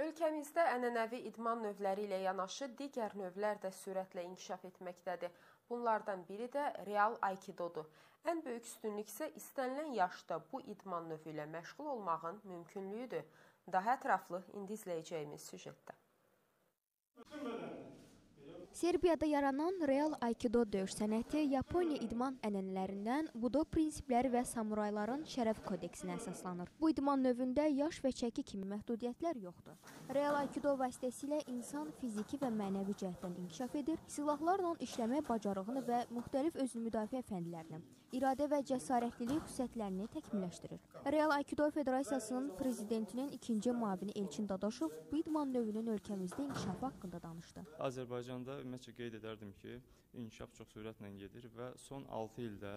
Ölkəmizdə ənənəvi idman növləri ilə yanaşı digər növlər də sürətlə inkişaf etməkdədir. Bunlardan biri də real aikidodur. Ən böyük üstünlük isə istənilən yaşda bu idman növü ilə məşğul olmağın mümkünlüyüdür. Daha ətraflı indi izləyəcəyimiz süjetdə. Serbiyada yaranan real aikido döyüş sənəti Yaponiya idman ənənələrindən budo prinsipləri və samurayların şərəf kodeksinə əsaslanır. Bu idman növündə yaş və çəki kimi məhdudiyyətlər yoxdur. Real aikido vasitəsilə insan fiziki və mənəvi cəhətdən inkişaf edir, silahlarla işləmək bacarığını və müxtəlif özünü müdafiə fəndlərini, iradə və cəsarətlilik xüsusiyyətlərini təkmilləşdirir. Real Aikido Federasiyasının prezidentinin ikinci müavini Elçin Dadaşov bu idman növünün ölkəmizdə inkişafı haqqında danışdı. Azərbaycanda ümumiyyətcə qeyd edərdim ki, inkişaf çox sürətlə gedir və son 6 ildə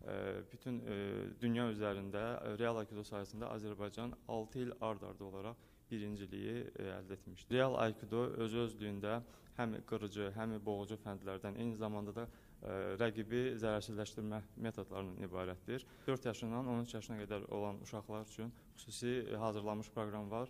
bütün dünya üzərində real aikido sayəsində Azərbaycan 6 il ard-arda olaraq birinciliyi əldə etmişdir. Real aikido öz-özlüyündə həm qırıcı, həm boğucu fəndlərdən, eyni zamanda da rəqibi zərərsizləşdirmə metodlarından ibarətdir. 4 yaşından 13 yaşına qədər olan uşaqlar üçün xüsusi hazırlanmış proqram var.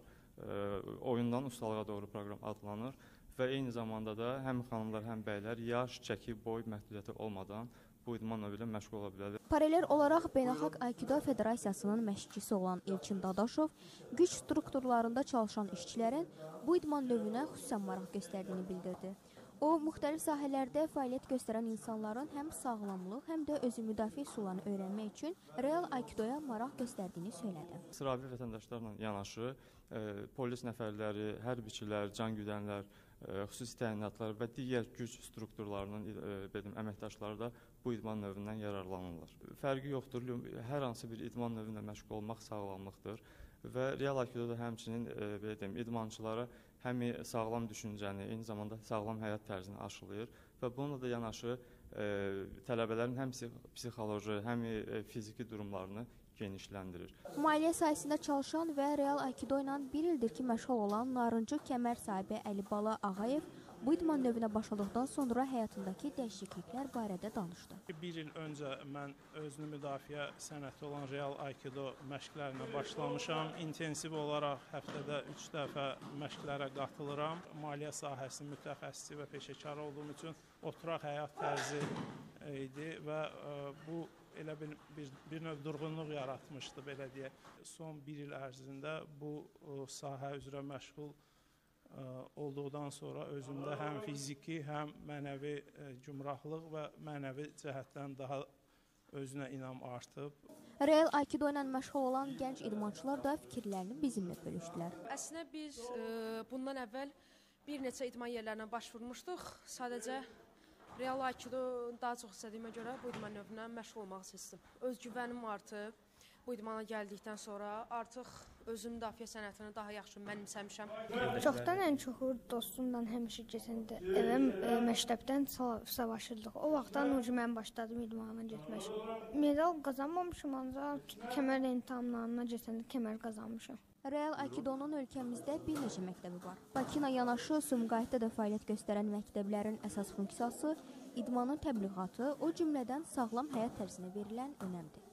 Oyundan ustalığa doğru proqram adlanır və eyni zamanda da həm xanımlar, həm bəylər yaş, çəki, boy məhdudiyyəti olmadan bu idman növü ilə məşğul ola bilərlər. Paralel olaraq Beynəlxalq Aikido Federasiyasının məşqçisi olan Elçin Dadaşov güc strukturlarında çalışan işçilərin bu idman növünə xüsusən maraq göstərdiyini bildirdi. O, müxtəlif sahələrdə fəaliyyət göstərən insanların həm sağlamlıq, həm də özü müdafiə üsullarını öyrənmək üçün real aikidoya maraq göstərdiyini söylədi. Sıravi vətəndaşlarla yanaşı polis nəfərləri, hərbiçilər, can güdənlər, xüsusi təyinatlar və digər güc strukturlarının əməkdaşları da bu idman növündən yararlanırlar. Fərqi yoxdur, hər hansı bir idman növündə məşğul olmaq sağlamlıqdır və real aikido da həmçinin idmançılara həm sağlam düşüncəni, eyni zamanda sağlam həyat tərzini aşılayır və bununla da yanaşı tələbələrin həm psixoloji, həm fiziki durumlarını genişləndirir. Maliyyə sahəsində çalışan və real aikido ilə bir ildir ki, məşğul olan narıncı kəmər sahibi Əlibala Ağayev bu idman növünə başladıqdan sonra həyatındakı dəyişikliklər barədə danışdı. Bir il öncə mən özünü müdafiə sənəti olan real aikido məşqlərinə başlamışam. İntensiv olaraq həftədə 3 dəfə məşqlərə qatılıram. Maliyyə sahəsinin mütəxəssisi və peşəkar olduğum üçün oturaq həyat tərzi idi və bu elə bir növ durğunluq yaratmışdı, belə deyək. Son bir il ərzində bu sahə üzrə məşğul olduqdan sonra özümdə həm fiziki, həm mənəvi gümrahlıq və mənəvi cəhətdən daha özünə inam artıb. Real aikido ilə məşğul olan gənc idmançılar da fikirlərini bizimlə bölüşdülər. Əslində biz bundan əvvəl bir neçə idman yerlərinə başvurmuşduq. Sadəcə real aikido daha çox istədiyimə görə bu idman növünə məşğul olmaq istədim. Öz güvənim artıb. Bu idmana gəldikdən sonra artıq özüm müdafiə sənətini daha yaxşı mənimsəmişəm. Çoxdan ən çoxu dostumla həmişə keçəndə evə məktəbdən savaşırdıq. O vaxtdan mən başladım idmana getmək. Medal qazanmamışam, ancaq kəmər imtahanlarına keçəndə kəmər qazanmışam. Real Aikidonun ölkəmizdə bir neçə məktəbi var. Bakına yanaşı Sumqayıtda da fəaliyyət göstərən məktəblərin əsas funksiyası idmanın təbliğatı, o cümlədən sağlam həyat tərzinə verilən önəmdir.